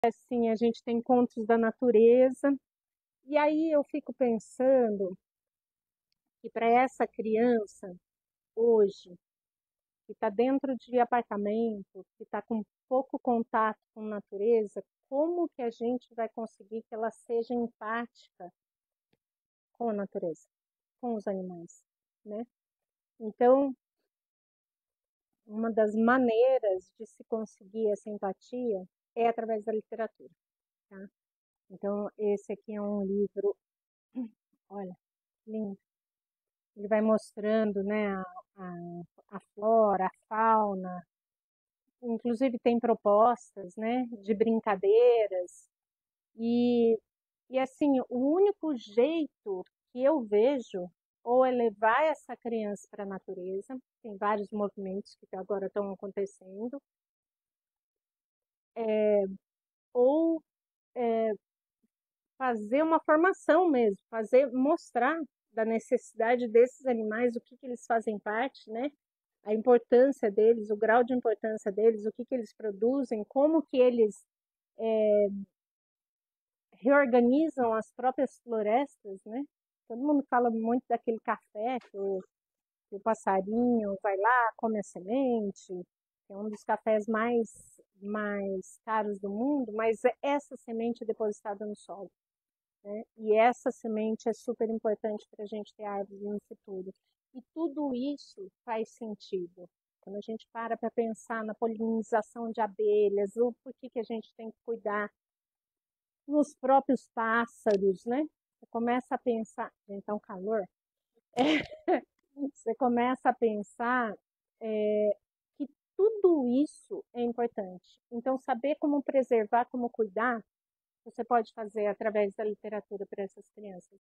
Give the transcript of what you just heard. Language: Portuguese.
Assim, a gente tem contos da natureza. E aí eu fico pensando que para essa criança hoje, que está dentro de apartamento, que está com pouco contato com a natureza, como que a gente vai conseguir que ela seja empática com a natureza, com os animais, né? Então, uma das maneiras de se conseguir essa empatia é através da literatura, tá? Então, esse aqui é um livro, olha, lindo. Ele vai mostrando, né, a flora, a fauna, inclusive tem propostas, né, de brincadeiras. E, e assim, o único jeito que eu vejo ou é levar essa criança para a natureza, tem vários movimentos que agora estão acontecendo, ou fazer uma formação mesmo, mostrar da necessidade desses animais, o que, que eles fazem parte, né? A importância deles, o grau de importância deles, o que, que eles produzem, como que eles reorganizam as próprias florestas, né? Todo mundo fala muito daquele café que o passarinho vai lá, come a semente, que é um dos cafés mais caros do mundo, mas essa semente é depositada no solo, né? E essa semente é super importante para a gente ter árvores no futuro. E tudo isso faz sentido. Quando a gente para pensar na polinização de abelhas, o porquê que a gente tem que cuidar nos próprios pássaros, né? Você começa a pensar, gente, tá um calor. Você começa a pensar que tudo isso é importante. Então, saber como preservar, como cuidar, você pode fazer através da literatura para essas crianças.